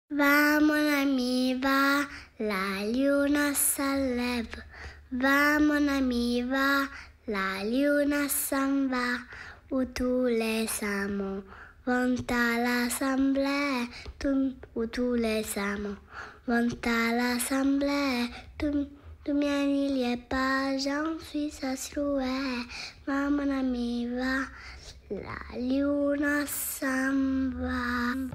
Va mon ami, va, la luna s'enlève. Va mon ami, va, la luna s'en va. Où tous les amants vont à l'assemblée, où tous les amants vont à l'assemblée. Tu mien il y est pas, j'en suis assurée. Va mon ami, va, la luna s'en va.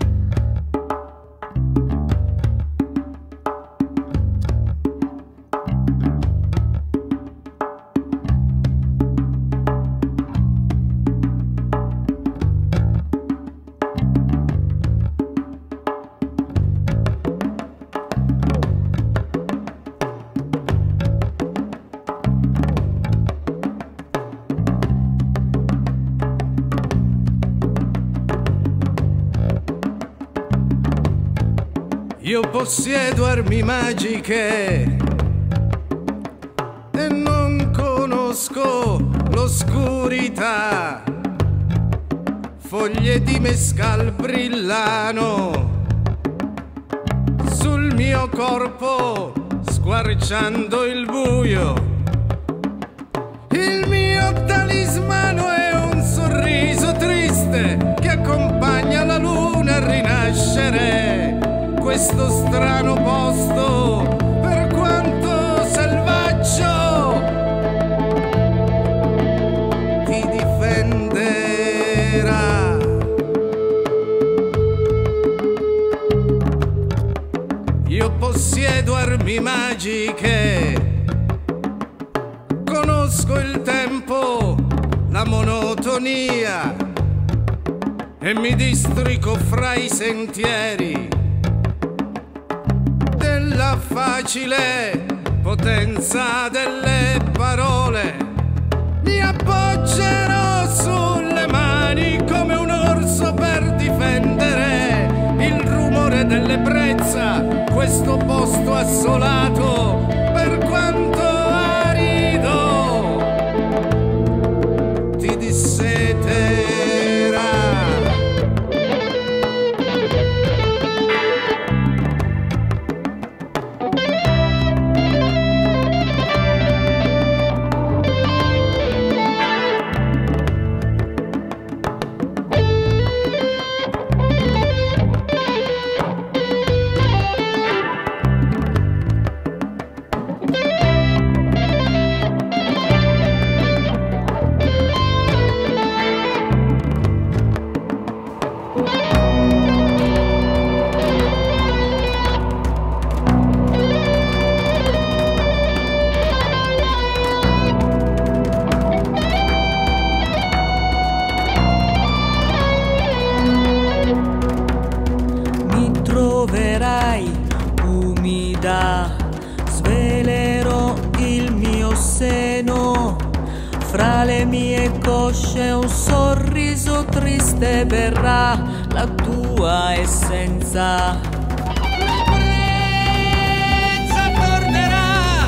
Io possiedo armi magiche e non conosco l'oscurità. Foglie di mescal brillano sul mio corpo, squarciando il buio. Il mio talismano è un sorriso triste che accompagna la luna a rinascere. Questo strano posto, per quanto selvaggio, ti difenderà. Io possiedo armi magiche, conosco il tempo, la monotonia e mi districo fra i sentieri della facile potenza delle parole. Mi appoggerò sulle mani come un orso per difendere il rumore dell'ebbrezza, questo posto assolato, per quanto arido, ti disseterà. Troverai umida, svelerò il mio seno, fra le mie cosce un sorriso triste verrà la tua essenza. L'ebbrezza tornerà,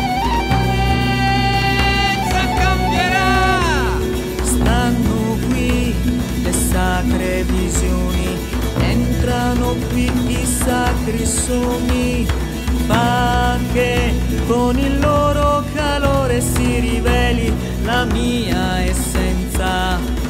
l'ebbrezza cambierà, stanno qui le sacre visioni, entrano qui i sacri sogni, fa che con il loro calore si riveli la mia essenza.